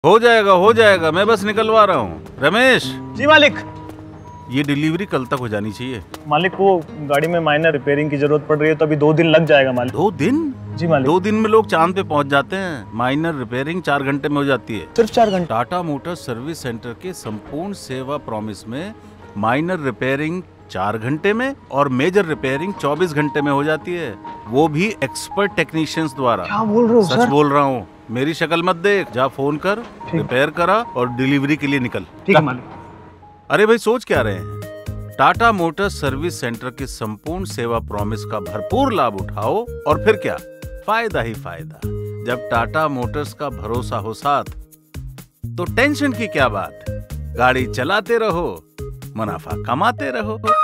हो जाएगा, मैं बस निकलवा रहा हूँ। रमेश। जी मालिक। ये डिलीवरी कल तक हो जानी चाहिए। मालिक को गाड़ी में माइनर रिपेयरिंग की जरूरत पड़ रही है, तो अभी 2 दिन लग जाएगा मालिक। 2 दिन? जी मालिक। 2 दिन में लोग चांद पे पहुंच जाते हैं। माइनर रिपेयरिंग 4 घंटे में हो जाती है। सिर्फ 4 घंटे? टाटा मोटर्स सर्विस सेंटर के संपूर्ण सेवा प्रॉमिस में माइनर रिपेयरिंग 4 घंटे में और मेजर रिपेयरिंग 24 घंटे में हो जाती है, वो भी एक्सपर्ट टेक्नीशियंस द्वारा। क्या बोल रहे हो सर? सच बोल रहा हूँ, मेरी शक्ल मत देख। जा फोन कर, रिपेयर करा और डिलीवरी के लिए निकल। ठीक है मालिक। अरे भाई, सोच क्या रहे हैं? टाटा मोटर्स सर्विस सेंटर की संपूर्ण सेवा प्रॉमिस का भरपूर लाभ उठाओ और फिर क्या, फायदा ही फायदा। जब टाटा मोटर्स का भरोसा हो साथ, तो टेंशन की क्या बात। गाड़ी चलाते रहो, मुनाफा कमाते रहो।